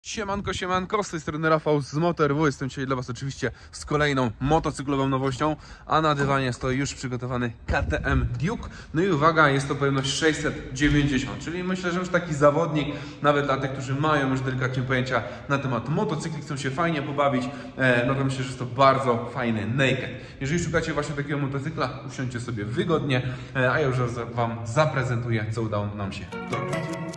Siemanko, siemanko, z tej strony Rafał z Motor.w. Jestem dzisiaj dla Was oczywiście z kolejną motocyklową nowością, a na dywanie stoi już przygotowany KTM Duke. No i uwaga, jest to pojemność 690, czyli myślę, że już taki zawodnik, nawet dla tych, którzy mają już delikatnie pojęcia na temat motocykli, chcą się fajnie pobawić, no to myślę, że jest to bardzo fajny naked. Jeżeli szukacie właśnie takiego motocykla, usiądźcie sobie wygodnie, a ja już Wam zaprezentuję, co udało nam się dorobić.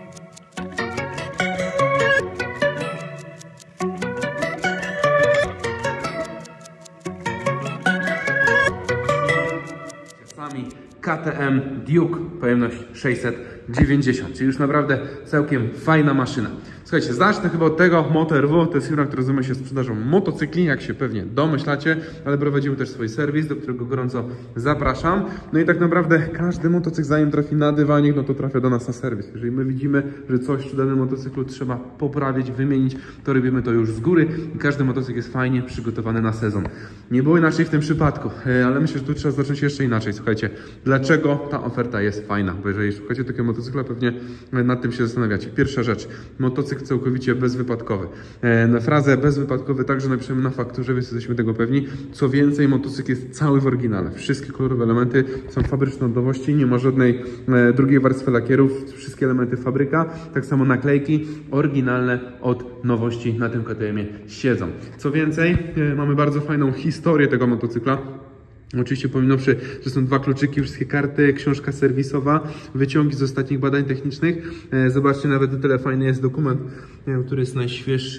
KTM Duke, pojemność 690, czyli już naprawdę całkiem fajna maszyna. Słuchajcie, zacznę chyba od tego, Motor.w to jest firma, która zajmuje się sprzedażą motocykli, jak się pewnie domyślacie, ale prowadzimy też swój serwis, do którego gorąco zapraszam. No i tak naprawdę każdy motocykl, zanim trafi na dywanik, no to trafia do nas na serwis. Jeżeli my widzimy, że coś przy danym motocyklu trzeba poprawić, wymienić, to robimy to już z góry i każdy motocykl jest fajnie przygotowany na sezon. Nie było inaczej w tym przypadku, ale myślę, że tu trzeba zacząć jeszcze inaczej. Słuchajcie, dlaczego ta oferta jest fajna? Bo jeżeli szukacie takiego motocykla, pewnie nad tym się zastanawiacie. Pierwsza rzecz, motocykl całkowicie bezwypadkowy. Na frazę bezwypadkowy także napiszemy na fakturze, więc jesteśmy tego pewni. Co więcej, motocykl jest cały w oryginale. Wszystkie kolorowe elementy są fabryczne od nowości, nie ma żadnej drugiej warstwy lakierów, wszystkie elementy fabryka, tak samo naklejki oryginalne od nowości na tym KTM-ie siedzą. Co więcej, mamy bardzo fajną historię tego motocykla. Oczywiście pominąwszy, że są dwa kluczyki, wszystkie karty, książka serwisowa, wyciągi z ostatnich badań technicznych. Zobaczcie, nawet o tyle fajny jest dokument, który jest najświeższy,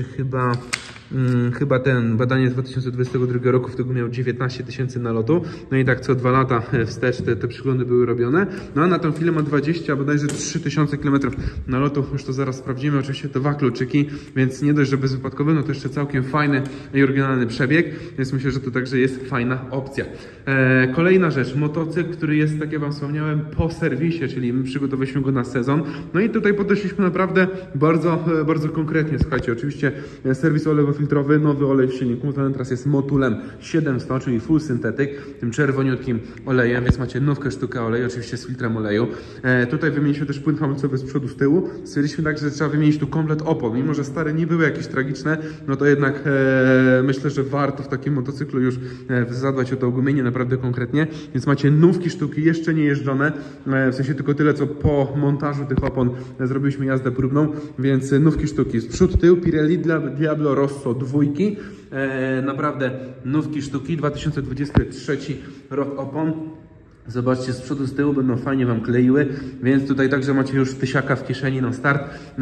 chyba ten, badanie z 2022 roku, w tego miał 19 000 nalotu. No i tak co 2 lata wstecz te przyglądy były robione. No a na tą chwilę ma 20, bodajże 3000 km nalotu. Już to zaraz sprawdzimy. Oczywiście dwa kluczyki, więc nie dość, że bezwypadkowy, no to jeszcze całkiem fajny i oryginalny przebieg. Więc myślę, że to także jest fajna opcja. Kolejna rzecz, motocykl, który jest, tak jak Wam wspomniałem, po serwisie, czyli my przygotowaliśmy go na sezon. No i tutaj podeszliśmy naprawdę bardzo konkretnie. Słuchajcie, oczywiście serwis olejofiltrowy, nowy olej w silniku, ten teraz jest Motulem 700, czyli full synthetyk, tym czerwoniutkim olejem, więc macie nówkę sztukę oleju, oczywiście z filtrem oleju. Tutaj wymieniliśmy też płyn hamulcowy z przodu, z tyłu. Stwierdziliśmy także, że trzeba wymienić tu komplet opon. Mimo że stare nie były jakieś tragiczne, no to jednak myślę, że warto w takim motocyklu już zadbać o to ogumienie naprawdę konkretnie, więc macie nówki sztuki, jeszcze nie jeżdżone, w sensie tylko tyle, co po montażu tych opon zrobiliśmy jazdę próbną, więc nówki sztuki z przód, tył, Pirelli Diablo Rosso dwójki, naprawdę nówki sztuki, 2023 rok opon. Zobaczcie, z przodu, z tyłu będą fajnie Wam kleiły, więc tutaj także macie już tysiaka w kieszeni na start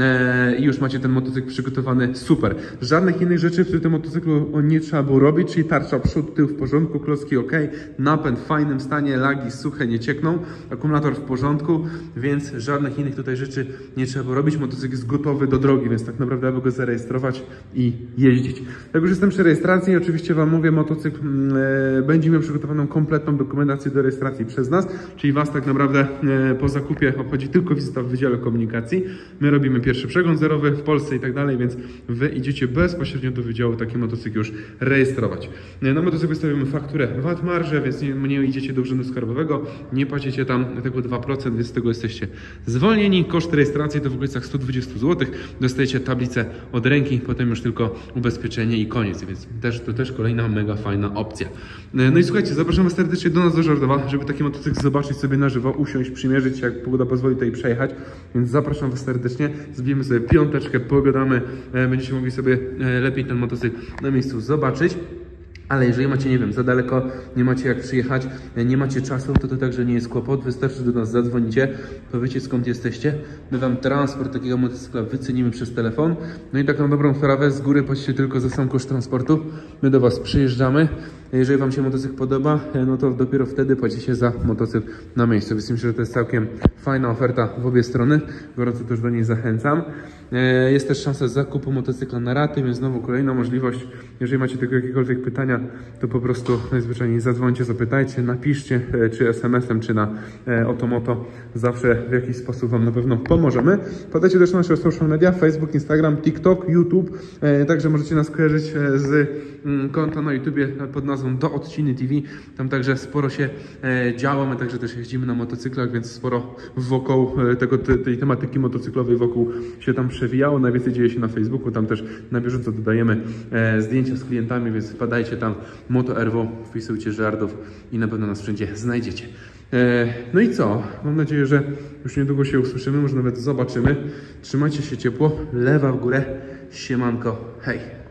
i już macie ten motocykl przygotowany super. Żadnych innych rzeczy w tym motocyklu nie trzeba było robić, czyli tarcza przód, tył w porządku, klocki ok, napęd w fajnym stanie, lagi suche, nie ciekną, akumulator w porządku, więc żadnych innych tutaj rzeczy nie trzeba było robić. Motocykl jest gotowy do drogi, więc tak naprawdę aby go zarejestrować i jeździć. Jak już jestem przy rejestracji, oczywiście Wam mówię, motocykl będzie miał przygotowaną kompletną dokumentację do rejestracji przez nas, czyli Was tak naprawdę po zakupie obchodzi tylko wizyta w Wydziale Komunikacji. My robimy pierwszy przegląd zerowy w Polsce i tak dalej, więc Wy idziecie bezpośrednio do Wydziału taki motocykl już rejestrować. Na motocykl wystawimy fakturę VAT marżę, więc nie idziecie do Urzędu Skarbowego, nie płacicie tam tego 2%, więc z tego jesteście zwolnieni. Koszt rejestracji to w okolicach 120 zł. Dostajecie tablicę od ręki, potem już tylko ubezpieczenie i koniec, więc to też kolejna mega fajna opcja. No i słuchajcie, zapraszam Was serdecznie do nas do Żardowa, żeby taki motocykl zobaczyć sobie na żywo, usiąść, przymierzyć, jak pogoda pozwoli tutaj przejechać, więc zapraszam Was serdecznie, zbijemy sobie piąteczkę, pogadamy, będziecie mogli sobie lepiej ten motocykl na miejscu zobaczyć. Ale jeżeli macie, nie wiem, za daleko, nie macie jak przyjechać, nie macie czasu, to także nie jest kłopot. Wystarczy, że do nas zadzwonicie, powiecie skąd jesteście. My Wam transport takiego motocykla wycenimy przez telefon. No i tak na dobrą sprawę z góry płacicie tylko za sam koszt transportu. My do Was przyjeżdżamy. Jeżeli Wam się motocykl podoba, no to dopiero wtedy płacicie za motocykl na miejscu. Więc myślę, że to jest całkiem fajna oferta w obie strony. Gorąco też do niej zachęcam. Jest też szansa zakupu motocykla na raty, więc znowu kolejna możliwość. Jeżeli macie tylko jakiekolwiek pytania, to po prostu najzwyczajniej zadzwońcie, zapytajcie, napiszcie, czy SMS-em, czy na Otomoto. Zawsze w jakiś sposób Wam na pewno pomożemy. Podajcie też nasze social media, Facebook, Instagram, TikTok, YouTube. Także możecie nas kojarzyć z konta na YouTubie pod nazwą prowadzą do Odciny TV. Tam także sporo się działo, my także też jeździmy na motocyklach, więc sporo wokół tej tematyki motocyklowej wokół się tam przewijało. Najwięcej dzieje się na Facebooku, tam też na bieżąco dodajemy zdjęcia z klientami, więc wpadajcie tam MotoRW, wpisujcie Żardów i na pewno nas wszędzie znajdziecie. No i co? Mam nadzieję, że już niedługo się usłyszymy, może nawet zobaczymy. Trzymajcie się ciepło, lewa w górę, siemanko, hej!